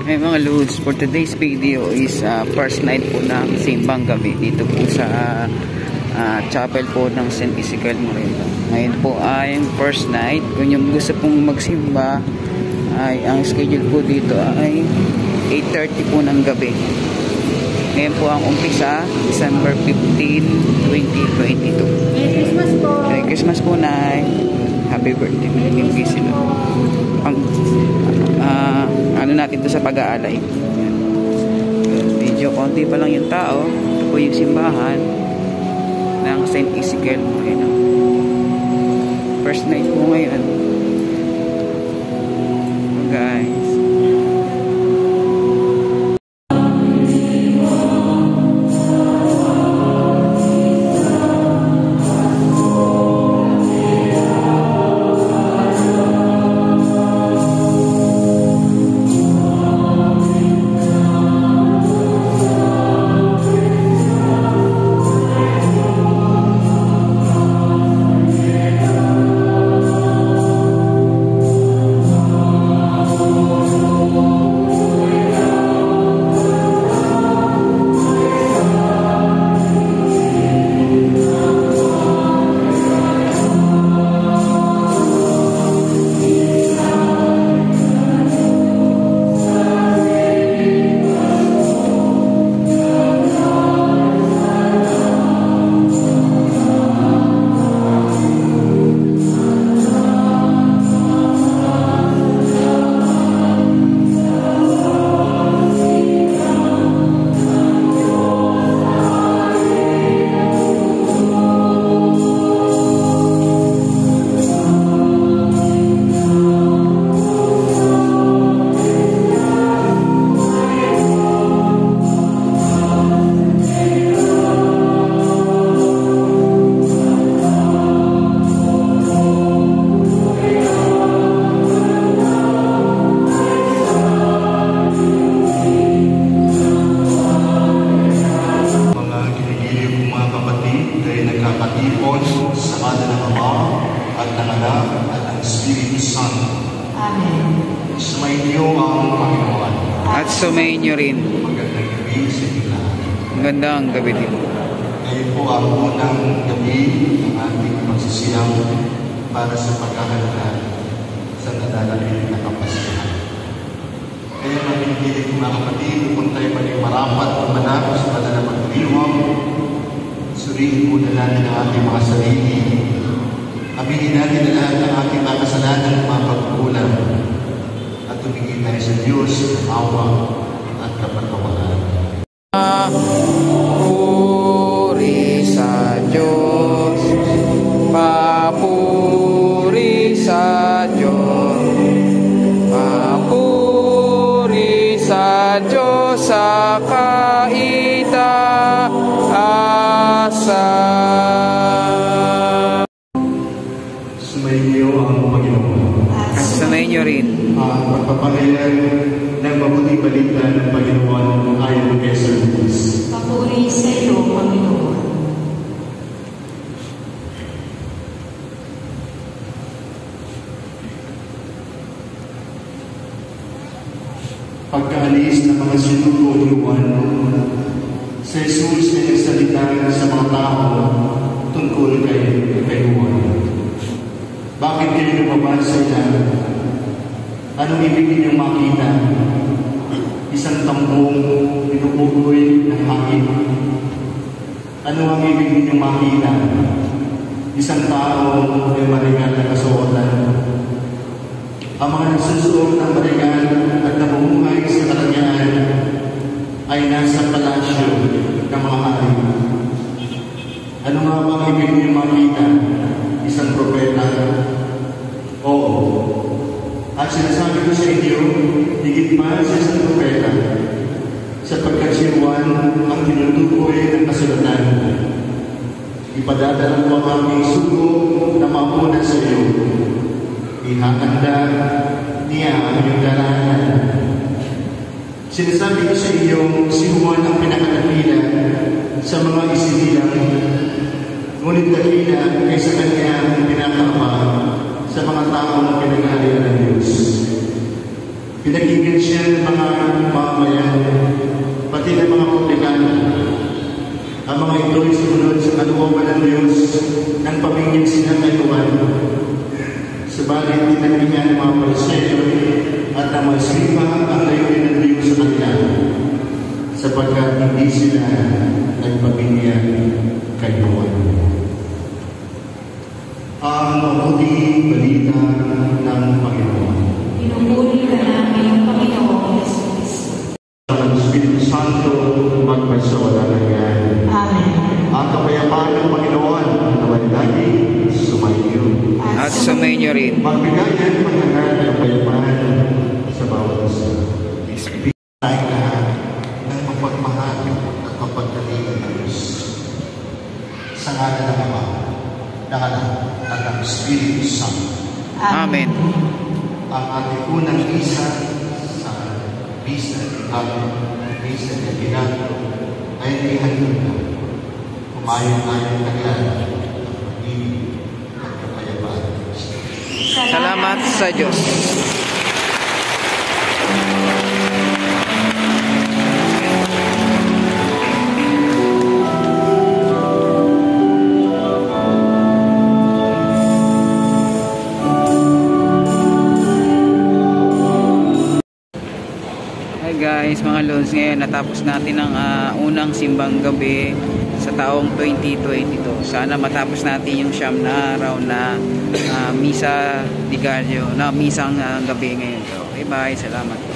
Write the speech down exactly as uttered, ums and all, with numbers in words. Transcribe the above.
Okay mga Lods, for today's video is uh, first night po ng simbang gabi dito po sa uh, chapel po ng Saint Ezekiel Moreno. Ngayon po ay first night. Kung yung gusto pong magsimba ay ang schedule po dito ay eight thirty po ng gabi. Ngayon po ang umpisa December fifteenth, twenty twenty-two. Merry Christmas po. Merry Christmas po, Nay. Happy birthday. Merry Christmas. Ang uh, ano natin to sa pag-aalay. Medyo konti pa lang yung tao. Ito po yung simbahan ng Saint Ezekiel Moreno. First night po ngayon. So guys, at sumayin nyo rin. Magandang gabi sa inyo lahat. Magandang gabi din. Ngayon po ang unang gabi ng ating magsisiyang para sa pagkahalaga sa nadalating na kapasyahan. Kaya namin mga kapatid, kung tayo maling marapat o manako sa banal na pagdiriwang, suriin muna natin ang ating mga sarili. Aminin natin na lahat ng ating mga kasalanan at mga pagkukulang. At tumingin tayo sa Diyos ng awa at kapatawaran. Papuri sa Diyos, papuri sa Diyos, papuri sa Diyos sa kaitaasan. Sumayin ang Panginoon. At sumayin nyo rin ang pagpapahayag ng mabuting balita ng Panginoon ayon kay San Luis. Papuri sa iyo, Panginoon. Pagkaalis ng mga sinugo ni Juan, si Jesus ay nagsalita sa mga tao tungkol kay, kay Juan. Bakit kayo lumabas sa ilan? Anong ibig ninyong makita? Isang tambong pinupukoy ng hangin. Ano ang ibig ninyong makita? Isang tao ay maringan na kasuotan. Ang mga nagsusuot ng maringan at namumuhay sa kalangyaan ay nasa palasyo ng mga hari. Ano nga bang ibig ninyong makita? Isang propeta? Oo. At sinasabi ko sa inyo, higit pa sa isang propeta, sapagkat si Juan ang tinutukoy ng kasulatan. Ipadadala ko ang aming sugo na mauna sa iyo. Ihahanda niya ang iyong daranan. Sinasabi ko sa iyo, si Juan ang pinakadakila sa mga isinilang, ngunit dakila kaysa kanya ang pinakaama sa mga taong pinag-alala ng Diyos. Pinagigil siya ng mga mamamayan, pati ng mga publikano. Ang mga ito'y sumunod sa kalooban ng Diyos nang pamingin sila kay Juan. Subalit tinanggi niya ng mga Pariseo at ang mga Escriba ang layunin ng Diyos sa kanila, sapagkat hindi sila nagpamingin kay Juan. Ang mabuting balita ng Panginoon. Pinupuri ka namin, Panginoong Jesus. Ang Espiritu Santo magpasawala na yan. Amen. Ang kapayapaan ng Panginoon naman lagi sumainyo. At sumainyo rin. Magbigay yan pagkakaan ng kapayapaan sa bawat isa. Tayo lahat ng mapagmahal at mapagdating ng Diyos. Sa ngala ng Ama, ng Anak, at ng Espiritu Santo. Amen. Ang ating unang isa sa Bisa at Bisa ng Pinato ay naihandog na. Umayong-ayong kagyan ang pag-ibig at kapayapaan. Salamat sa Diyos. Hi guys, mga Lods, ngayon natapos natin ang uh, unang simbang gabi sa taong twenty twenty-two. Sana matapos natin yung siyam na araw na uh, Misa Digario, na misang uh, gabi ngayon. So, bye bye, salamat.